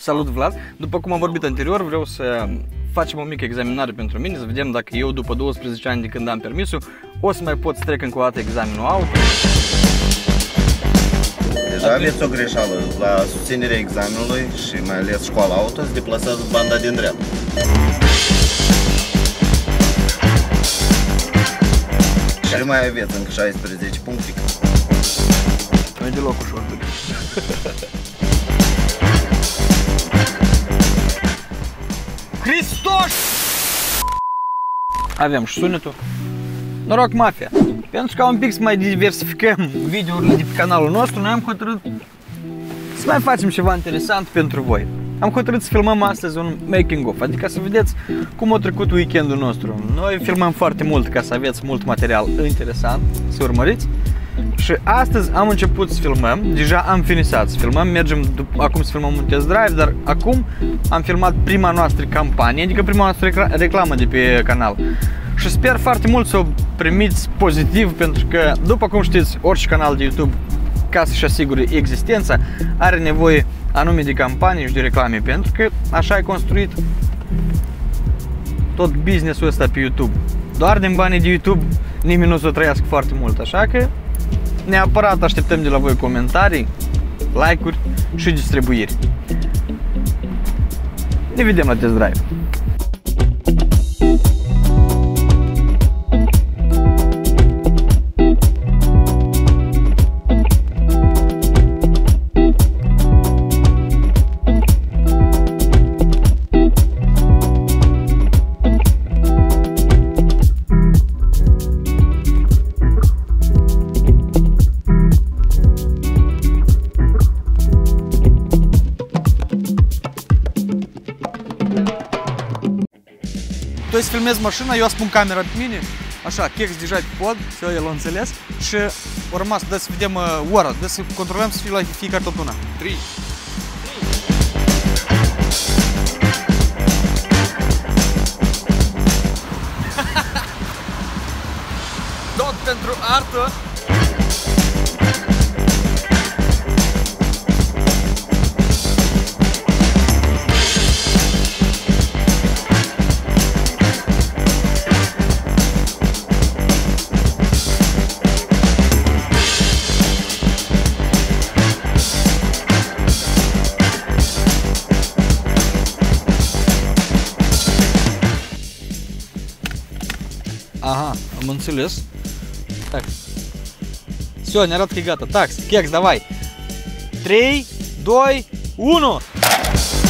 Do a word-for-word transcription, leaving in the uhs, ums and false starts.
Salut Vlad! După cum am vorbit anterior, vreau să facem o mică examinare pentru mine, să vedem dacă eu după douăsprezece ani de când am permisul o să mai pot să trec încă o dată examenul auto. Deja aveți o greșeală. La susținerea examenului și mai ales școala auto se deplasează banda din dreapta. Și mai aveți încă șaisprezece puncte. Nu e deloc ușor. Hristos! Avem și sunetul. Noroc Mafia! Pentru ca un pic să mai diversificăm videourile de pe canalul nostru, noi am hotărât să mai facem ceva interesant pentru voi. Am hotărât să filmăm astăzi un making of, adică să vedeți cum a trecut weekendul nostru. Noi filmăm foarte mult ca să aveți mult material interesant, să urmăriți. Și astăzi am început să filmăm, deja am finisat să filmăm, mergem acum să filmăm un test drive, dar acum am filmat prima noastră campanie, adică prima noastră reclamă de pe canal. Și sper foarte mult să o primiți pozitiv, pentru că, după cum știți, orice canal de YouTube, ca să-și asigure existența, are nevoie anume de campanii și de reclame, pentru că așa e construit tot business-ul ăsta pe YouTube. Doar din banii de YouTube nimeni nu o să trăiască foarte mult, așa că neapărat așteptăm de la voi comentarii, like-uri și distribuiri. Ne vedem la test drive! Tu să filmezi mașina, eu spun camera pe mine, așa, chex deja pe pod, să el a înțeles și a rămas, dă să vedem uh, ora, dă să controlăm să fie la fiecare tot una. trei. Tot pentru artă. Ага, am înțeles. Так. Все, ne arată că e gata. Так, Chex, давай. trei, doi, unu.